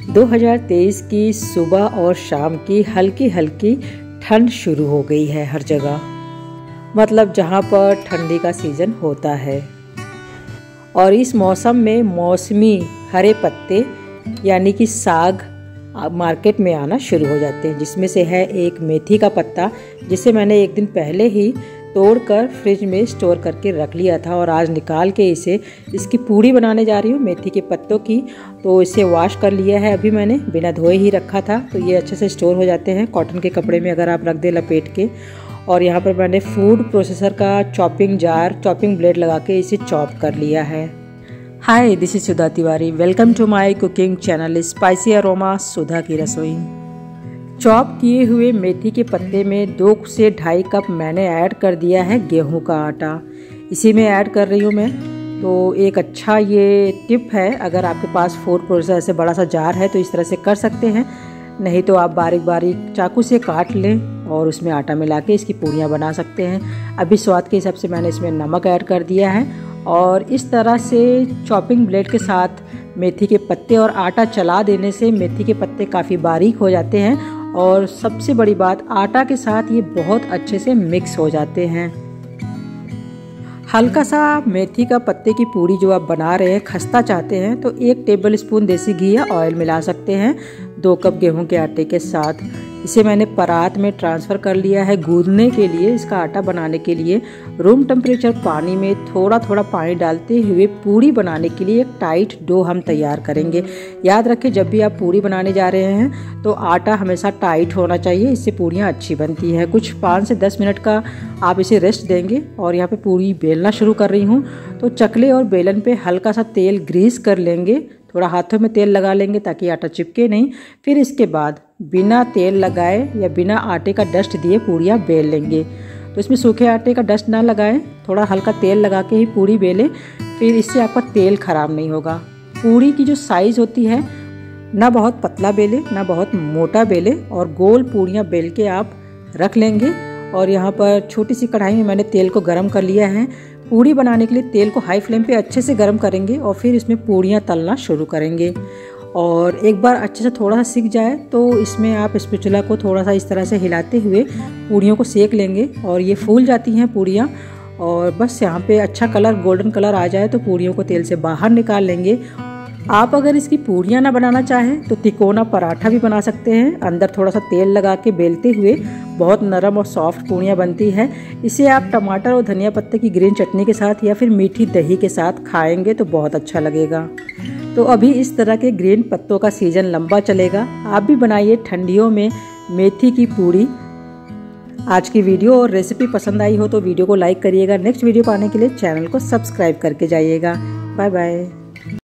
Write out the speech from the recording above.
2023 की सुबह और शाम की हल्की हल्की ठंड शुरू हो गई है हर जगह, मतलब जहाँ पर ठंडी का सीज़न होता है। और इस मौसम में मौसमी हरे पत्ते यानी कि साग मार्केट में आना शुरू हो जाते हैं, जिसमें से है एक मेथी का पत्ता, जिसे मैंने एक दिन पहले ही तोड़कर फ्रिज में स्टोर करके रख लिया था और आज निकाल के इसकी पूड़ी बनाने जा रही हूँ मेथी के पत्तों की। तो इसे वॉश कर लिया है अभी मैंने, बिना धोए ही रखा था, तो ये अच्छे से स्टोर हो जाते हैं कॉटन के कपड़े में अगर आप रख दें लपेट के। और यहाँ पर मैंने फूड प्रोसेसर का चॉपिंग ब्लेड लगा के इसे चॉप कर लिया है। Hi, this is Sudha Tiwari, welcome to my cooking channel spicy aroma Sudha की रसोई। चॉप किए हुए मेथी के पत्ते में 2 से 2.5 कप मैंने ऐड कर दिया है गेहूं का आटा, इसी में ऐड कर रही हूँ मैं। तो एक अच्छा ये टिप है, अगर आपके पास फूड प्रोसेसर ऐसे बड़ा सा जार है तो इस तरह से कर सकते हैं, नहीं तो आप बारीक बारीक चाकू से काट लें और उसमें आटा मिला के इसकी पूड़ियाँ बना सकते हैं। अभी स्वाद के हिसाब से मैंने इसमें नमक ऐड कर दिया है और इस तरह से चॉपिंग ब्लेड के साथ मेथी के पत्ते और आटा चला देने से मेथी के पत्ते काफ़ी बारीक हो जाते हैं और सबसे बड़ी बात, आटा के साथ ये बहुत अच्छे से मिक्स हो जाते हैं। हल्का सा मेथी का पत्ते की पूड़ी जो आप बना रहे हैं, खस्ता चाहते हैं, तो 1 टेबल स्पून देसी घी या ऑयल मिला सकते हैं 2 कप गेहूं के आटे के साथ। इसे मैंने परात में ट्रांसफ़र कर लिया है गूंदने के लिए। इसका आटा बनाने के लिए रूम टेम्परेचर पानी में थोड़ा थोड़ा पानी डालते हुए पूड़ी बनाने के लिए एक टाइट डो हम तैयार करेंगे। याद रखें, जब भी आप पूड़ी बनाने जा रहे हैं तो आटा हमेशा टाइट होना चाहिए, इससे पूड़ियाँ अच्छी बनती हैं। कुछ 5 से 10 मिनट का आप इसे रेस्ट देंगे। और यहाँ पे पूड़ी बेलना शुरू कर रही हूँ, तो चकले और बेलन पे हल्का सा तेल ग्रीस कर लेंगे, थोड़ा हाथों में तेल लगा लेंगे ताकि आटा चिपके नहीं। फिर इसके बाद बिना तेल लगाए या बिना आटे का डस्ट दिए पूड़ियाँ बेल लेंगे। तो इसमें सूखे आटे का डस्ट ना लगाएं, थोड़ा हल्का तेल लगा के ही पूड़ी बेलें, फिर इससे आपका तेल खराब नहीं होगा। पूड़ी की जो साइज़ होती है, ना बहुत पतला बेले ना बहुत मोटा बेले, और गोल पूड़ियाँ बेल के आप रख लेंगे। और यहाँ पर छोटी सी कढ़ाई में मैंने तेल को गर्म कर लिया है। पूड़ी बनाने के लिए तेल को हाई फ्लेम पे अच्छे से गर्म करेंगे और फिर इसमें पूड़ियाँ तलना शुरू करेंगे। और एक बार अच्छे से थोड़ा सा सिक जाए तो इसमें आप स्पैचुला को थोड़ा सा इस तरह से हिलाते हुए पूड़ियों को सेक लेंगे और ये फूल जाती हैं पूड़ियाँ। और बस यहाँ पे अच्छा कलर, गोल्डन कलर आ जाए तो पूड़ियों को तेल से बाहर निकाल लेंगे। आप अगर इसकी पूड़ियाँ ना बनाना चाहें तो तिकोना पराठा भी बना सकते हैं, अंदर थोड़ा सा तेल लगा के बेलते हुए बहुत नरम और सॉफ्ट पूड़ियाँ बनती है। इसे आप टमाटर और धनिया पत्ते की ग्रीन चटनी के साथ या फिर मीठी दही के साथ खाएंगे तो बहुत अच्छा लगेगा। तो अभी इस तरह के ग्रीन पत्तों का सीज़न लंबा चलेगा, आप भी बनाइए ठंडियों में मेथी की पूड़ी। आज की वीडियो और रेसिपी पसंद आई हो तो वीडियो को लाइक करिएगा। नेक्स्ट वीडियो पाने के लिए चैनल को सब्सक्राइब करके जाइएगा। Bye bye.